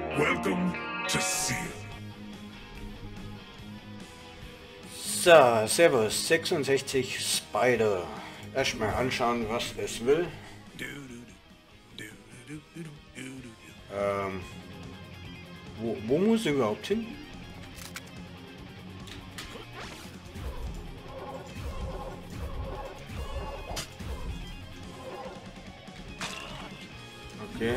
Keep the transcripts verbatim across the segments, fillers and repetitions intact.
Welcome to Seal. So, Servus, sechsundsechzig Spider. Erstmal anschauen, was es will. Ähm, wo, wo muss er überhaupt hin? Okay.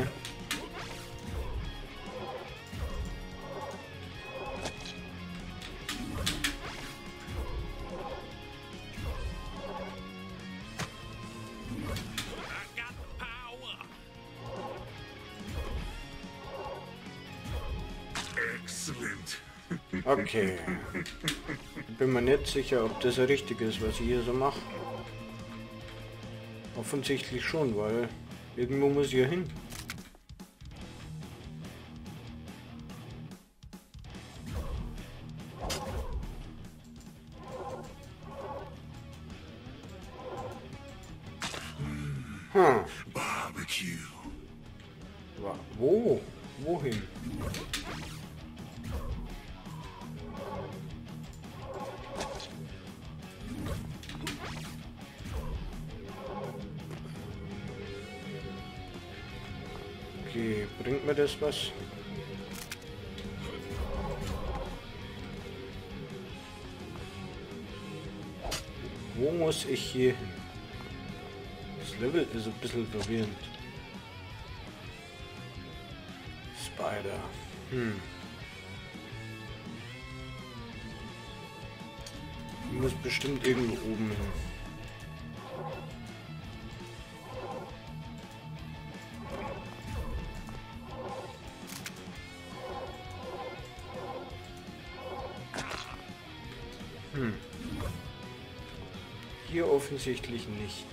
Okay. Bin mir nicht sicher, ob das richtig ist, was ich hier so mache. Offensichtlich schon, weil irgendwo muss ich hier hin. Hm. Barbecue. Wo? Wohin? Okay, bringt mir das was? Wo muss ich hier hin? Das Level ist ein bisschen verwirrend. Spider. Hm. Ich muss bestimmt irgendwo oben hin. Hm. Hier offensichtlich nicht.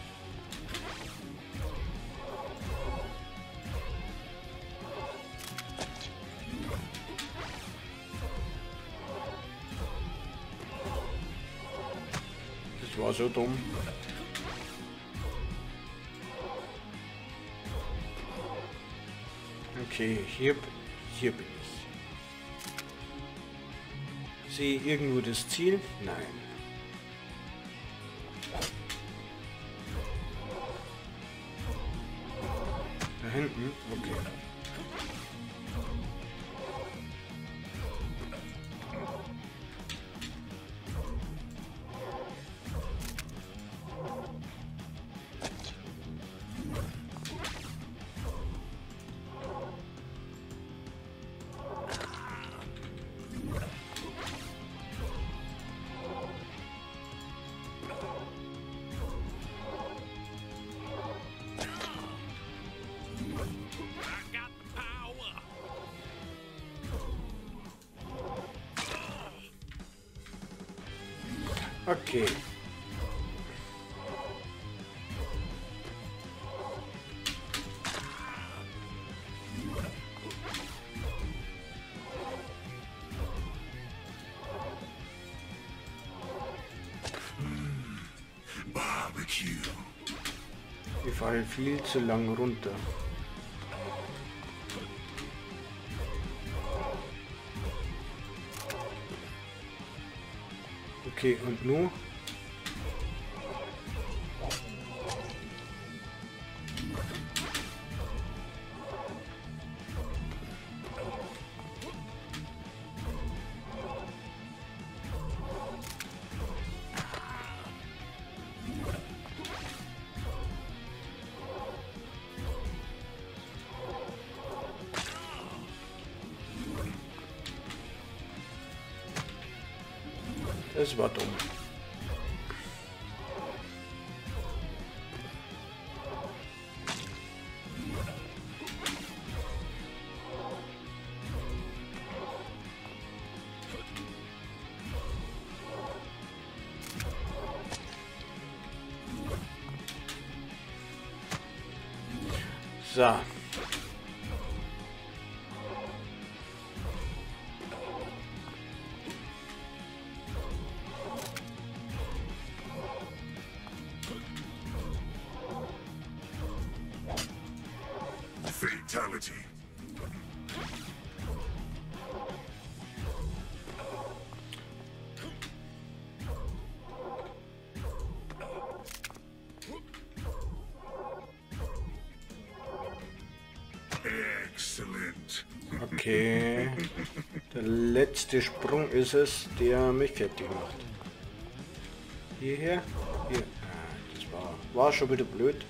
Das war so dumm. Okay, hier, hier bin ich. Sehe ich irgendwo das Ziel? Nein. Da hinten? Okay. Okay. Barbecue. Wir fallen viel zu lang runter. Okay, und nun? Das war dumm. So. Fatality. Okay. Der letzte Sprung ist es, der mich fertig macht. Hierher? Hier. Ah, das war, war schon wieder blöd.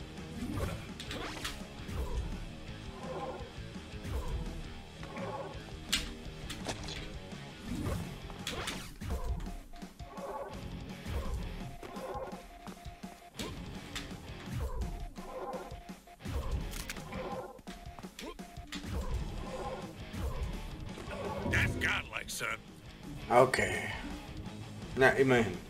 That's godlike, son. Okay. Na, immerhin.